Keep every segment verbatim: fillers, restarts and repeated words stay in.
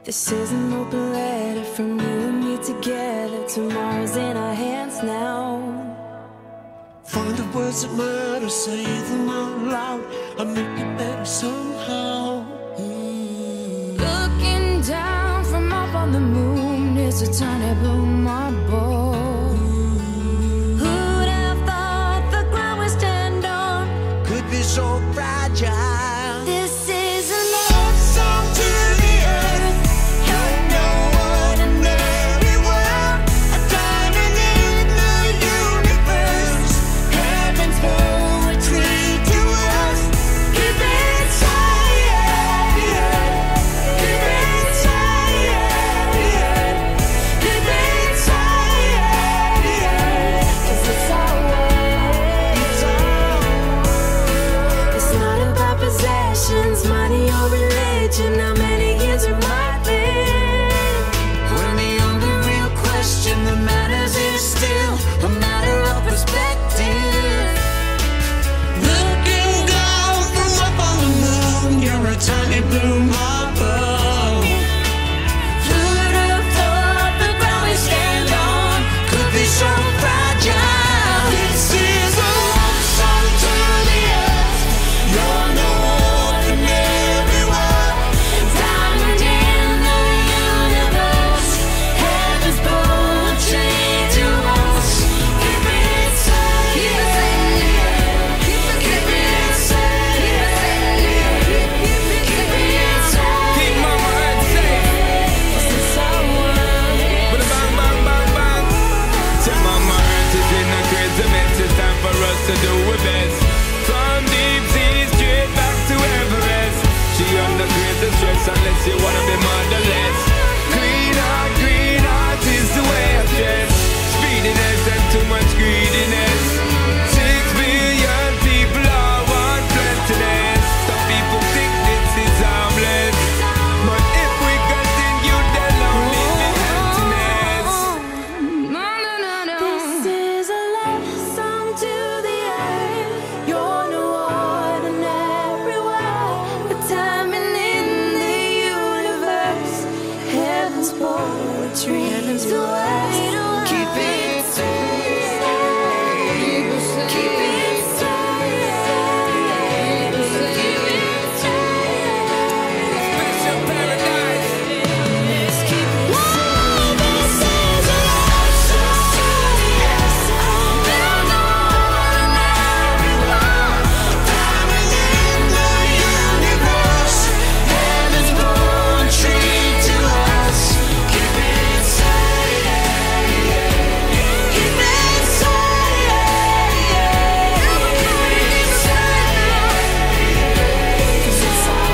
This is an open letter from you and me together. Tomorrow's in our hands now. Find the words that matter, say them out loud. I'll make it better somehow. Mm. Looking down from up on the moon is a tiny blue marble. Mm. Who'd have thought the ground would stand on? Could be so fragile. This is a love song to the earth. You're no ordinary world, a diamond in the universe. Heaven's poetry to us. Keep it tight, keep it tight, keep it tight, 'cause it's our world. It's not about possessions, money or religion. How many years it might live? When the only real question that matters is still a matter of perspective. Looking down from up on the moon, you're a tiny blue marble. Who'd have thought the ground we stand on Could be so fragile. This is a love song to the earth. You're no ordinary world. diamond in the universe? Heaven's poetry to us. Keep it tight, keep it tight, keep it tight, keep it tight. Keep my heart safe. This is our world. But a bang, bang, bang, bang. Tell my heart is in a crazy mess. It's time for us to do our best. From deep sea straight back to Everest. She under crazy stress unless you wanna be motherless. Green heart, green heart is the way I dress. Speediness and too much greediness. Six billion people all want plentiness. Some people think this is harmless, but if we continue, they'll only live in emptiness. No, no, no, no. This is a love song to the earth. You're no ordinary world, a diamond in the universe. Heaven's poetry to us. Keep it tight, keep it tight, keep it tight. Special paradise. Let's keep it tight. This is a love song to the earth. You're no ordinary world, diamond in the universe. Heaven's poetry to us. Keep it tight, keep it tight, keep it tight, 'cause it's our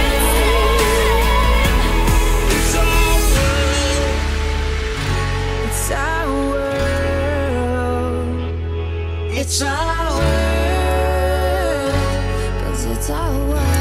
world. It's our world. It's our world. It's our world. 'Cause it's our world.